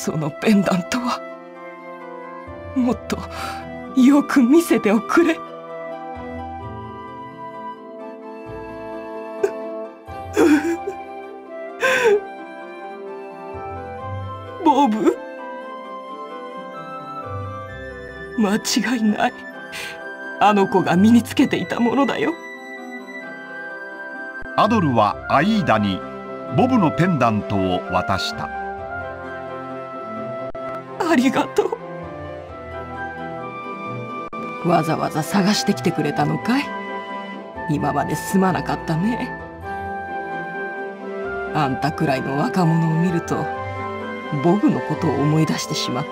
そのペンダントはもっとよく見せておくれ。ボブ、間違いない。あの子が身につけていたものだよ。 アドルはアイーダにボブのペンダントを渡した。 ありがとう。わざわざ探してきてくれたのかい。今まですまなかったね。あんたくらいの若者を見るとボブのことを思い出してしまって、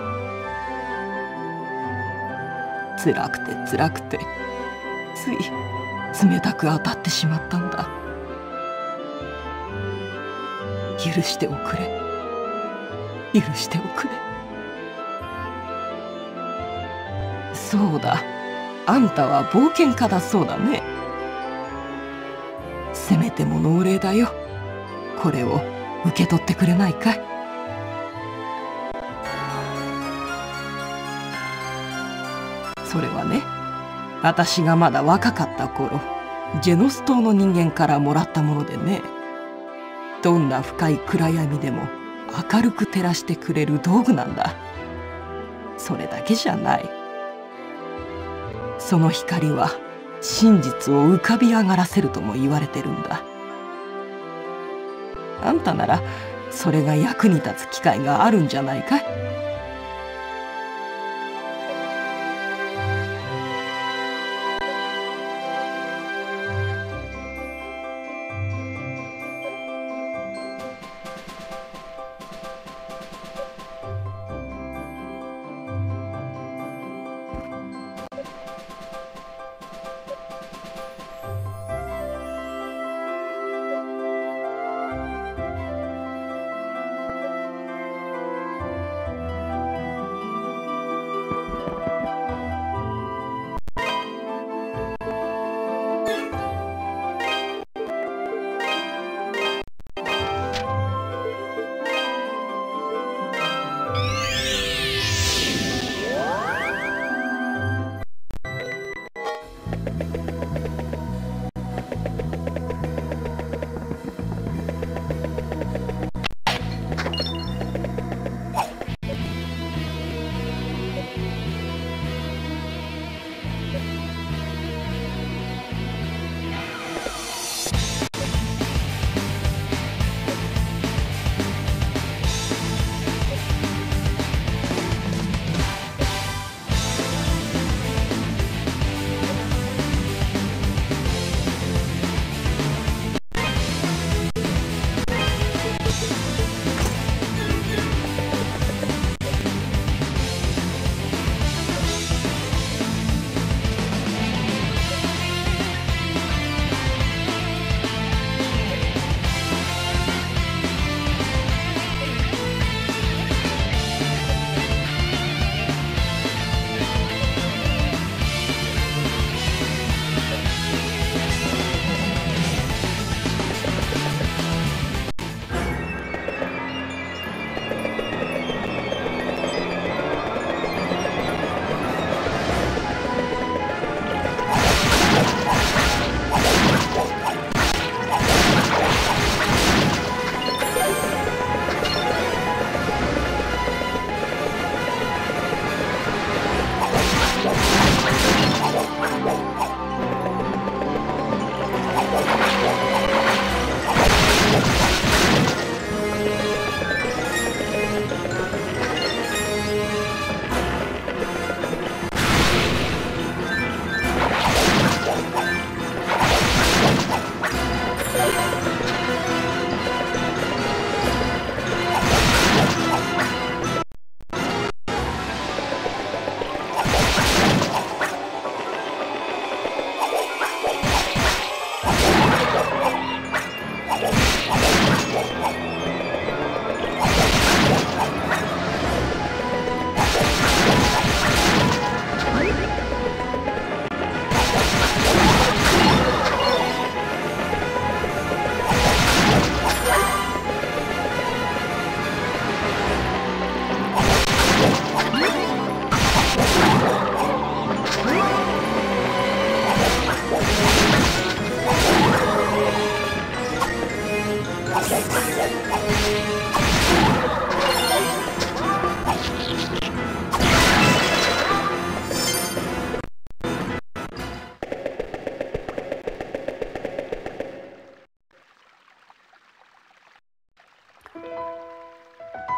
辛くて辛くてつい冷たく当たってしまったんだ。許しておくれ、許しておくれ。そうだ、あんたは冒険家だそうだね。せめてものお礼だよ。これを受け取ってくれないかい。それはね、私がまだ若かった頃、ジェノス島の人間からもらったものでね。どんな深い暗闇でも明るく照らしてくれる道具なんだ。それだけじゃない。その光は真実を浮かび上がらせるとも言われてるんだ。あんたならそれが役に立つ機会があるんじゃないかい。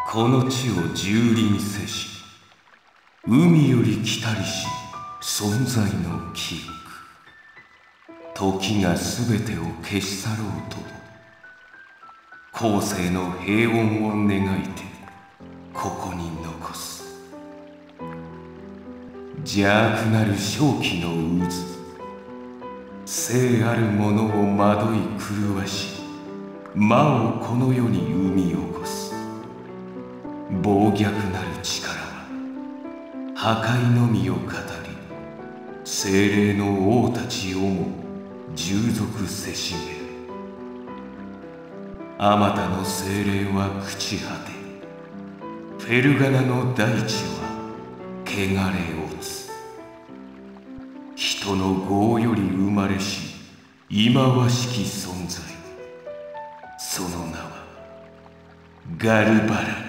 この地を蹂躙せし、海より来たりし存在の記憶。時がすべてを消し去ろうと、後世の平穏を願いてここに残す。邪悪なる正気の渦、聖あるものを惑い狂わし、魔をこの世に生み起こす。暴虐なる力は破壊のみを語り、精霊の王たちをも従属せしめる。あまたの精霊は朽ち果て、フェルガナの大地は汚れ落つ。人の業より生まれし忌まわしき存在、その名はガルバラ。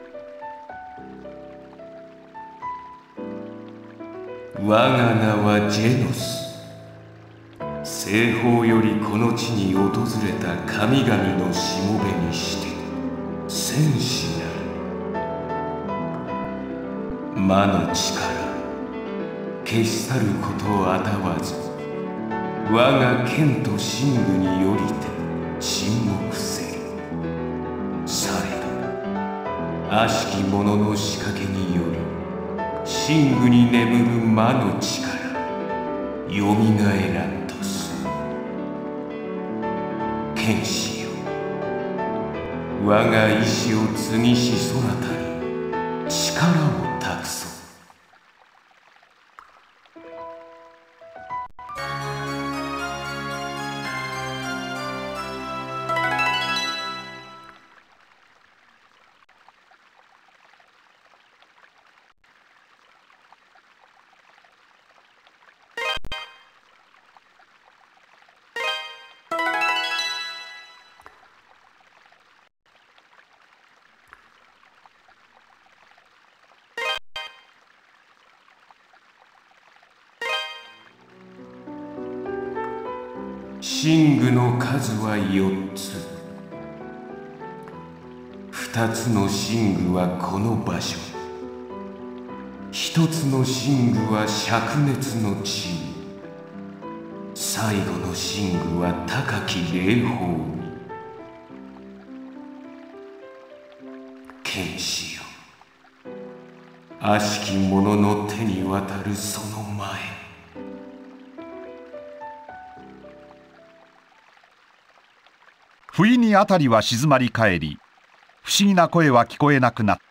我が名はジェノス。西方よりこの地に訪れた神々のしもべにして戦士なる。魔の力消し去ることあたわず、我が剣と神具によりて沈黙せり。されど悪しき者の仕掛けにより、神具に眠る魔の力よみがえらんとす。剣士よ、我が意志を継ぎしそなたに力を託そう。神具の数は4つ。2つの神具はこの場所に、1つの神具は灼熱の地に、最後の神具は高き霊峰に。剣士よ、悪しき者の手に渡るその前。 不意に辺りは静まり返り、不思議な声は聞こえなくなった。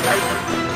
はい